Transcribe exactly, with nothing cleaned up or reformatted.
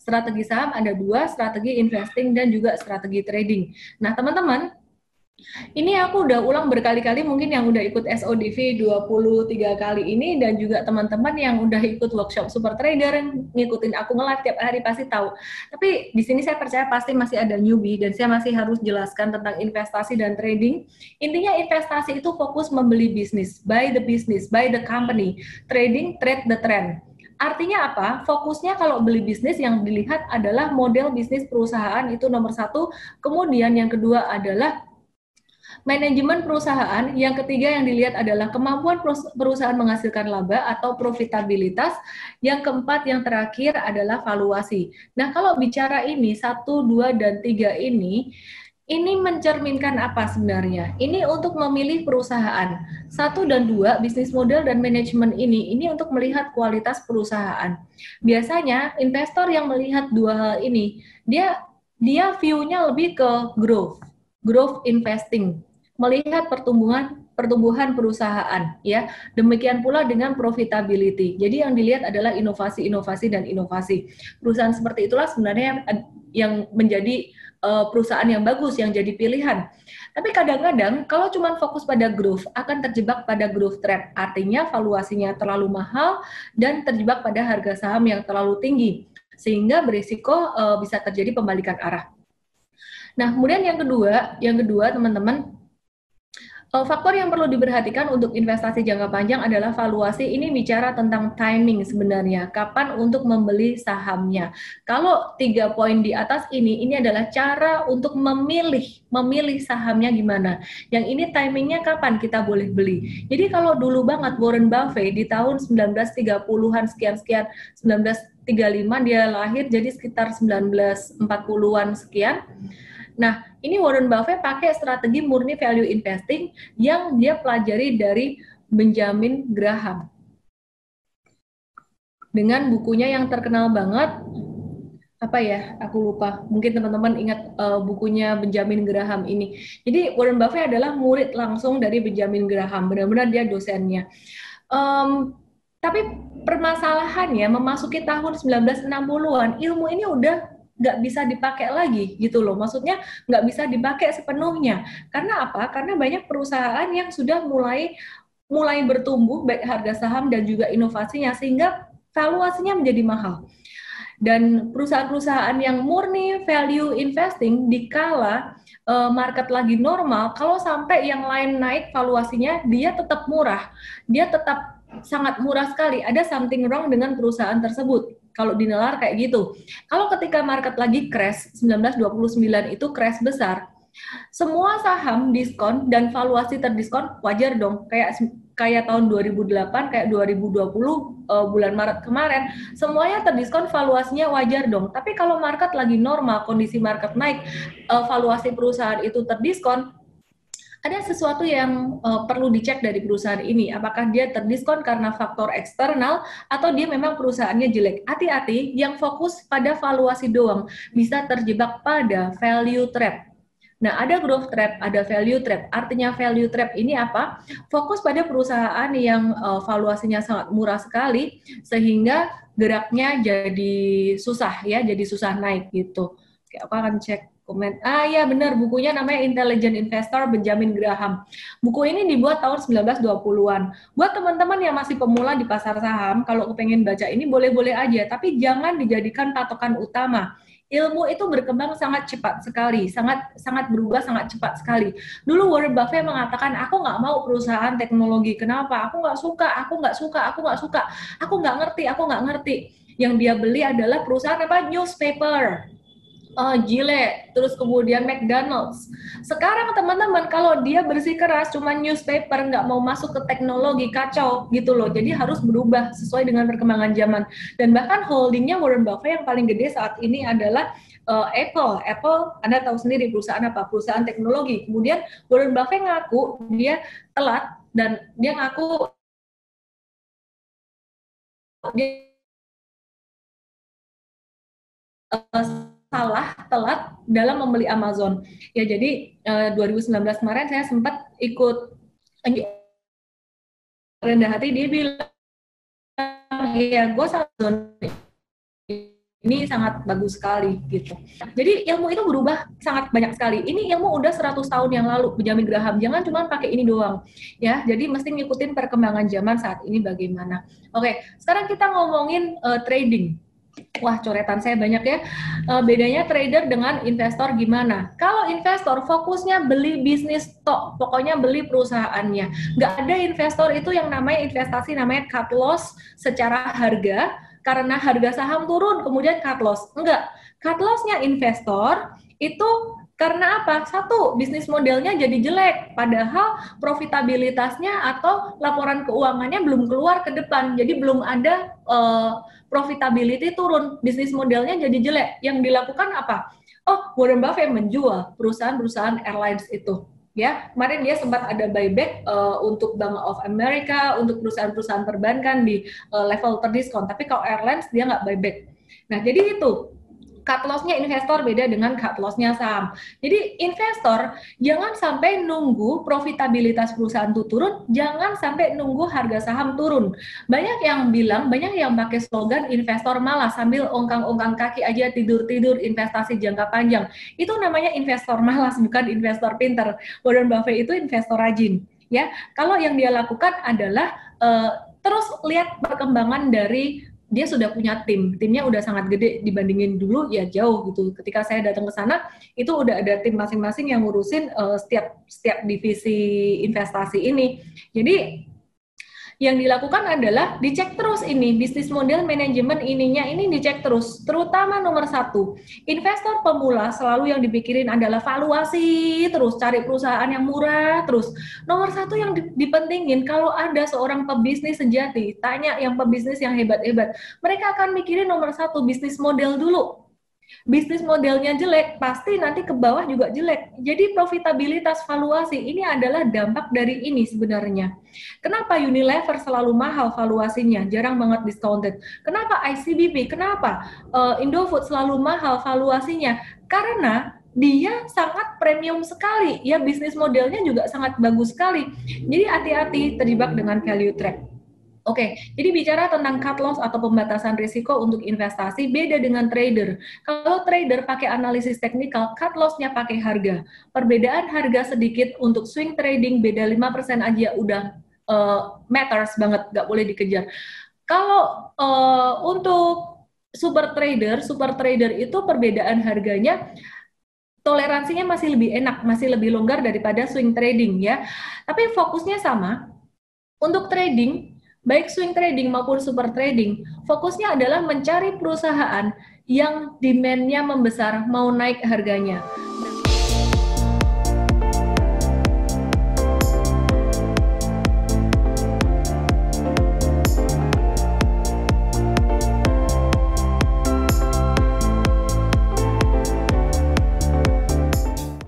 Strategi saham ada dua, strategi investing dan juga strategi trading. Nah, teman-teman, ini aku udah ulang berkali-kali, mungkin yang udah ikut S O D V dua puluh tiga kali ini dan juga teman-teman yang udah ikut workshop Super Trader, ngikutin aku nge-live tiap hari pasti tahu. Tapi di sini saya percaya pasti masih ada newbie dan saya masih harus jelaskan tentang investasi dan trading. Intinya investasi itu fokus membeli bisnis, buy the business, buy the company. Trading, trade the trend. Artinya apa? Fokusnya kalau beli bisnis yang dilihat adalah model bisnis perusahaan itu nomor satu. Kemudian yang kedua adalah manajemen perusahaan, yang ketiga yang dilihat adalah kemampuan perusahaan menghasilkan laba atau profitabilitas, yang keempat yang terakhir adalah valuasi. Nah, kalau bicara ini, satu, dua, dan tiga ini, ini mencerminkan apa sebenarnya? Ini untuk memilih perusahaan. Satu dan dua, bisnis model dan manajemen ini, ini untuk melihat kualitas perusahaan. Biasanya, investor yang melihat dua hal ini, dia dia view-nya lebih ke growth, growth investing, melihat pertumbuhan pertumbuhan perusahaan, ya. Demikian pula dengan profitability. Jadi yang dilihat adalah inovasi-inovasi dan inovasi. Perusahaan seperti itulah sebenarnya yang menjadi uh, perusahaan yang bagus, yang jadi pilihan. Tapi kadang-kadang kalau cuma fokus pada growth akan terjebak pada growth trap. Artinya valuasinya terlalu mahal dan terjebak pada harga saham yang terlalu tinggi, sehingga berisiko uh, bisa terjadi pembalikan arah. Nah, kemudian yang kedua, yang kedua teman-teman, faktor yang perlu diperhatikan untuk investasi jangka panjang adalah valuasi. Ini bicara tentang timing sebenarnya, kapan untuk membeli sahamnya. Kalau tiga poin di atas ini, ini adalah cara untuk memilih, memilih sahamnya gimana. Yang ini timingnya kapan kita boleh beli. Jadi kalau dulu banget Warren Buffett di tahun sembilan belas tiga puluhan sekian-sekian, sembilan belas tiga puluh lima dia lahir, jadi sekitar sembilan belas empat puluhan sekian. Nah, ini Warren Buffett pakai strategi murni value investing yang dia pelajari dari Benjamin Graham. Dengan bukunya yang terkenal banget, apa ya, aku lupa, mungkin teman-teman ingat uh, bukunya Benjamin Graham ini. Jadi Warren Buffett adalah murid langsung dari Benjamin Graham, benar-benar dia dosennya. Um, tapi permasalahannya memasuki tahun sembilan belas enam puluhan, ilmu ini udah nggak bisa dipakai lagi gitu loh, maksudnya nggak bisa dipakai sepenuhnya. Karena apa? Karena banyak perusahaan yang sudah mulai mulai bertumbuh baik harga saham dan juga inovasinya, sehingga valuasinya menjadi mahal. Dan perusahaan-perusahaan yang murni value investing dikala uh, market lagi normal, kalau sampai yang lain naik valuasinya, dia tetap murah, dia tetap sangat murah sekali. Ada something wrong dengan perusahaan tersebut. Kalau dinalar kayak gitu. Kalau ketika market lagi crash, sembilan belas dua puluh sembilan itu crash besar, semua saham diskon dan valuasi terdiskon, wajar dong. Kayak kayak tahun dua ribu delapan, kayak dua ribu dua puluh uh, bulan Maret kemarin, semuanya terdiskon, valuasinya wajar dong. Tapi kalau market lagi normal, kondisi market naik, uh, valuasi perusahaan itu terdiskon, ada sesuatu yang uh, perlu dicek dari perusahaan ini. Apakah dia terdiskon karena faktor eksternal atau dia memang perusahaannya jelek. Hati-hati, yang fokus pada valuasi doang bisa terjebak pada value trap. Nah, ada growth trap, ada value trap. Artinya value trap ini apa? Fokus pada perusahaan yang uh, valuasinya sangat murah sekali sehingga geraknya jadi susah ya, jadi susah naik gitu. Oke, aku akan cek komen. Ah ya benar, bukunya namanya Intelligent Investor Benjamin Graham. Buku ini dibuat tahun sembilan belas dua puluhan. Buat teman-teman yang masih pemula di pasar saham, kalau pengen baca ini boleh-boleh aja, tapi jangan dijadikan patokan utama. Ilmu itu berkembang sangat cepat sekali, sangat sangat berubah sangat cepat sekali. Dulu Warren Buffett mengatakan, aku nggak mau perusahaan teknologi. Kenapa? Aku nggak suka, aku nggak suka, aku nggak suka, aku nggak ngerti, aku nggak ngerti. Yang dia beli adalah perusahaan apa? Newspaper. Uh, Gillette, terus kemudian McDonald's. Sekarang teman-teman kalau dia bersikeras cuma newspaper, nggak mau masuk ke teknologi, kacau gitu loh. Jadi harus berubah sesuai dengan perkembangan zaman. Dan bahkan holdingnya Warren Buffett yang paling gede saat ini adalah uh, Apple. Apple, Anda tahu sendiri perusahaan apa? Perusahaan teknologi. Kemudian Warren Buffett ngaku dia telat dan dia ngaku dia uh, salah telat dalam membeli Amazon. Ya jadi uh, dua ribu sembilan belas kemarin saya sempat ikut rendah hati, dia bilang ya gue Amazon Ini sangat bagus sekali gitu. Jadi ilmu itu berubah sangat banyak sekali. Ini ilmu udah seratus tahun yang lalu, Benjamin Graham. Jangan cuma pakai ini doang. Ya, jadi mesti ngikutin perkembangan zaman saat ini bagaimana. Oke, sekarang kita ngomongin uh, trading. Wah, coretan saya banyak ya. Uh, bedanya trader dengan investor gimana? Kalau investor fokusnya beli bisnis tok, pokoknya beli perusahaannya. Nggak ada investor itu yang namanya investasi namanya cut loss secara harga, karena harga saham turun kemudian cut loss. Enggak, cut loss-nya investor itu karena apa? Satu, bisnis modelnya jadi jelek, padahal profitabilitasnya atau laporan keuangannya belum keluar ke depan, jadi belum ada uh, profitability turun, bisnis modelnya jadi jelek. Yang dilakukan apa? Oh, Warren Buffett menjual perusahaan-perusahaan airlines itu. Ya, kemarin dia sempat ada buyback uh, untuk Bank of America, untuk perusahaan-perusahaan perbankan di uh, level terdiskon. Tapi kalau airlines dia nggak buyback. Nah, jadi itu cut loss-nya investor beda dengan cut loss-nya saham. Jadi investor jangan sampai nunggu profitabilitas perusahaan itu turun, jangan sampai nunggu harga saham turun. Banyak yang bilang, banyak yang pakai slogan investor malas sambil ongkang-ongkang kaki aja tidur-tidur investasi jangka panjang. Itu namanya investor malas, bukan investor pinter. Warren Buffett itu investor rajin. Ya, kalau yang dia lakukan adalah uh, terus lihat perkembangan dari dia sudah punya tim, timnya udah sangat gede dibandingin dulu ya jauh gitu. Ketika saya datang ke sana itu udah ada tim masing-masing yang ngurusin uh, setiap setiap divisi investasi ini. Jadi yang dilakukan adalah dicek terus ini bisnis model manajemen ininya ini dicek terus, terutama nomor satu investor pemula selalu yang dipikirin adalah valuasi terus, cari perusahaan yang murah terus. Nomor satu yang dipentingin kalau ada seorang pebisnis sejati, tanya yang pebisnis yang hebat-hebat, mereka akan mikirin nomor satu bisnis model dulu. Bisnis modelnya jelek, pasti nanti ke bawah juga jelek. Jadi profitabilitas valuasi ini adalah dampak dari ini sebenarnya. Kenapa Unilever selalu mahal valuasinya, jarang banget discounted? Kenapa I C B P? Kenapa uh, Indofood selalu mahal valuasinya? Karena dia sangat premium sekali, ya bisnis modelnya juga sangat bagus sekali. Jadi hati-hati terjebak dengan value trap. Oke, jadi bicara tentang cut loss atau pembatasan risiko untuk investasi beda dengan trader. Kalau trader pakai analisis teknikal, cut loss-nya pakai harga. Perbedaan harga sedikit untuk swing trading beda lima persen aja udah uh, matters banget, nggak boleh dikejar. Kalau uh, untuk super trader, super trader itu perbedaan harganya toleransinya masih lebih enak, masih lebih longgar daripada swing trading ya. Tapi fokusnya sama. Untuk trading baik swing trading maupun super trading, fokusnya adalah mencari perusahaan yang demand-nya membesar, mau naik harganya.